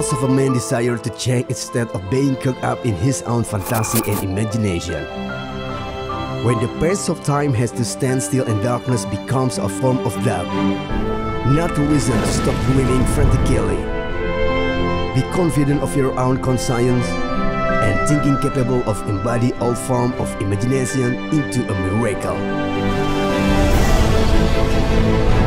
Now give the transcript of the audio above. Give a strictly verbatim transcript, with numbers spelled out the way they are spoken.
signals of a man's desire to change instead of being cooked up in his own fantasy and imagination. When the pace of time has to stand still and darkness becomes a form of doubt, not a reason to stop dreaming frantically. Be confident of your own conscience and thinking capable of embodying all form of imagination into a miracle.